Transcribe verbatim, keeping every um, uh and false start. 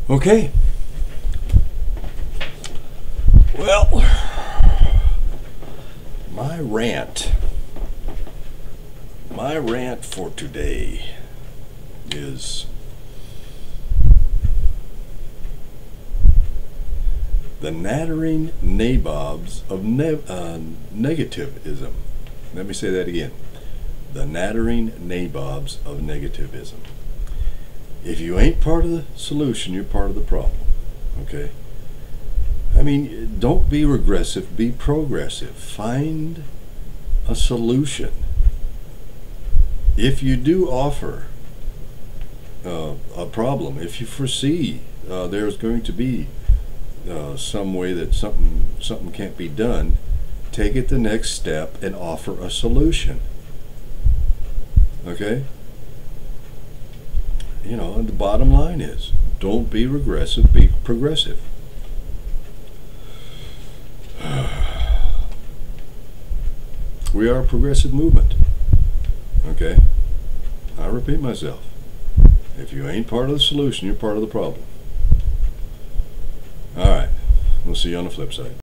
Okay. Well, my rant, my rant for today is the nattering nabobs of ne uh, negativism. Let me say that again. The nattering nabobs of negativism. If you ain't part of the solution, you're part of the problem. Okay? I mean, don't be regressive, be progressive. Find a solution. If you do offer uh, a problem, if you foresee uh, there's going to be uh, some way that something something can't be done, take it the next step and offer a solution. Okay? You know, and the bottom line is, don't be regressive, be progressive. We are a progressive movement. Okay? I repeat myself. If you ain't part of the solution, you're part of the problem. Alright. We'll see you on the flip side.